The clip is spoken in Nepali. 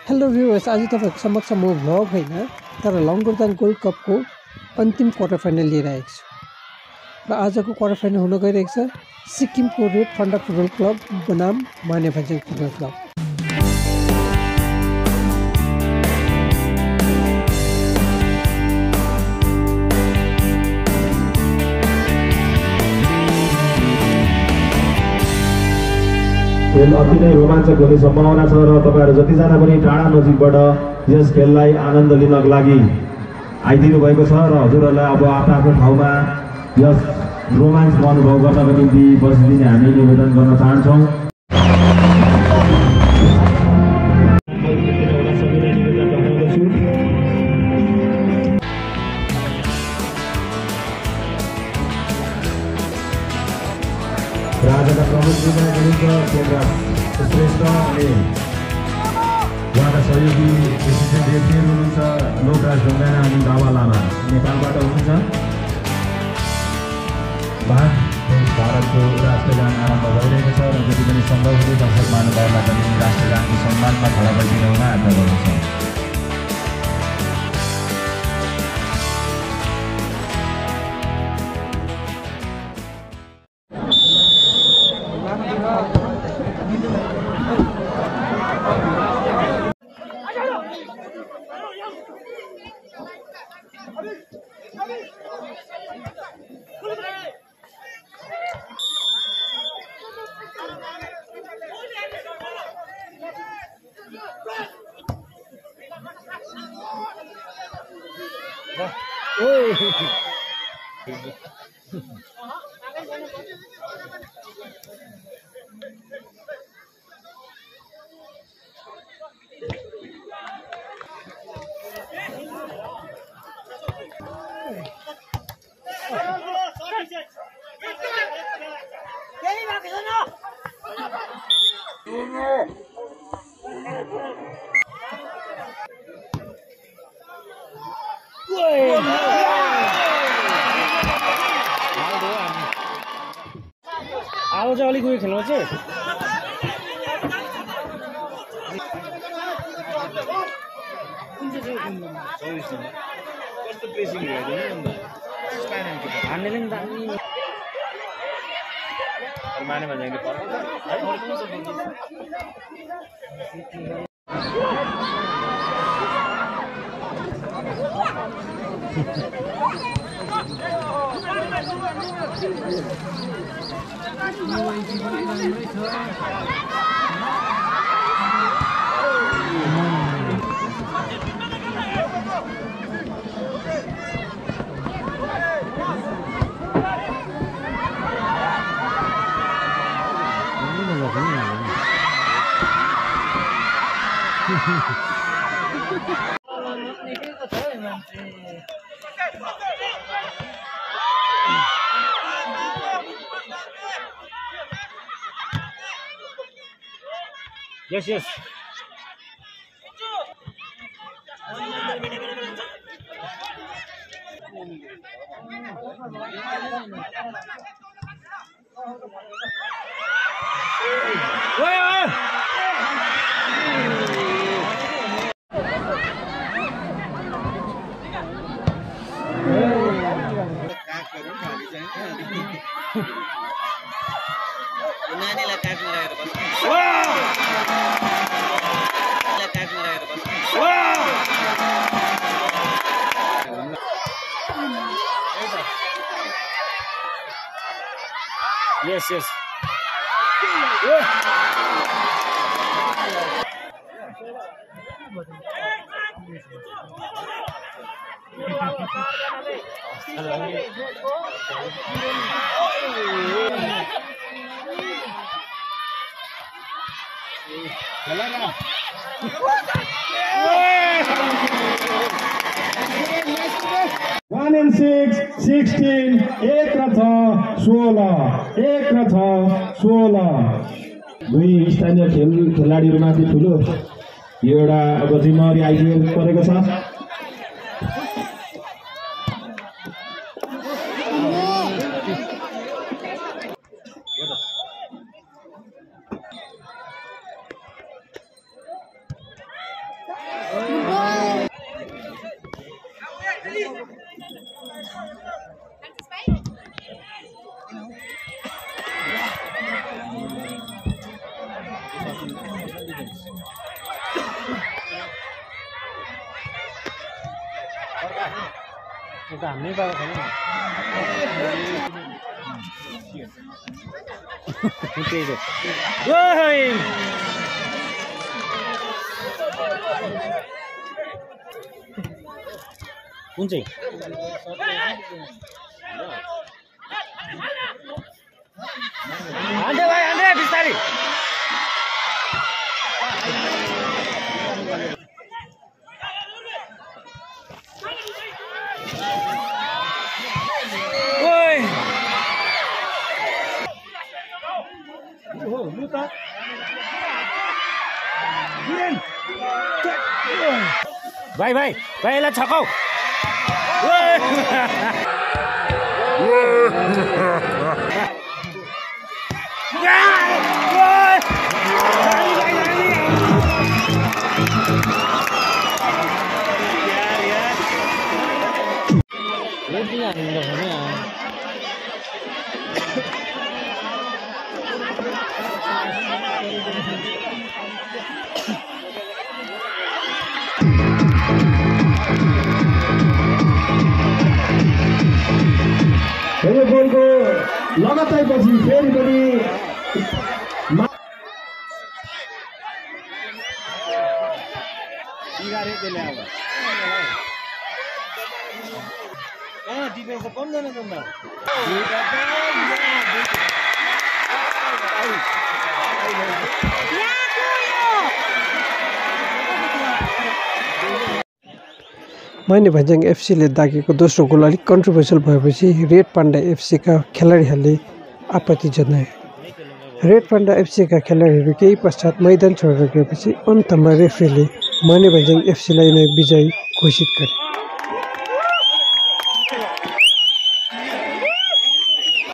हेलो भ्युअर्स, आज तपाईहरुको समक्ष म भ्लग हैन तर लङ्गरदान गोल्ड कपको अन्तिम क्वार्टर फाइनल लिएर आएको छु। र आजको क्वार्टर फाइनल हुन गइरहेको छ सिक्किमको रेड फन्डा फुटबल क्लब बनाम मानेभञ्ज्याङ फुटबल क्लब। खेल अति नै रोमाञ्चक हुने सम्भावना छ र तपाईहरु जतिजना पनि टाढा नजिकबाट यस खेललाई आनन्द लिनको लागि आइदिनु भएको छ र हजुरहरुलाई अब आफ्नो ठाउँमा यस रोमाञ्चको अनुभव गर्नको निम्ति बसिदिने हामी निवेदन गर्न चाहन्छौं। राजाका प्रमुख निर्णय गरिन्छ केन्द्र श्रेष्ठ अनि उहाँका सहयोगी एसिस्टेन्ट रेफ्री हुनुहुन्छ लोकराज ढुङ्गाना अनि बाबा लामा नेपालबाट हुनुहुन्छ। भारतको राष्ट्रगान आरम्भ भइरहेको छ र जति पनि सम्भव हुने दर्शक महानुभावलाई पनि राष्ट्रगानको सम्मानमा खडा भइदिन हुन आग्रह गर्दछौँ। आज चाहिँ अलिक उयो खेल्नु चाहिँ हान्नेले नि दामी माने भन्ज्याङले Yes, yes. Yes, yes. One and 6, 16, एक र 16, एक र 16। दुई स्थानीय खेलाडीहरूमाथि ठुलो यो एउटा अब जिम्मेवारी आइपुगेको परेको छ। त हान्नै पाएको छैन त्यही त ओइ कुन चाहिँ हान्डे भाइ हान्डे बिस्तारी भाइ भाइ भाइ यसलाई छकाउ यो गोलको लगातार पछि फेरि पनि डिफेन्स त कम जाने जम्मा माइनी भन्ज्याङ एफसीले दागेको दोस्रो गोल अलिक कन्ट्रोभर्सियल भएपछि रेड पाण्डा एफसीका खेलाडीहरूले आपत्ति जनाए। रेड पाण्डा एफसीका खेलाडीहरू केही पश्चात मैदान छोडेर गएपछि अन्तमा रेफ्रीले माइनी भन्ज्याङ एफसीलाई नै विजयी घोषित गरे।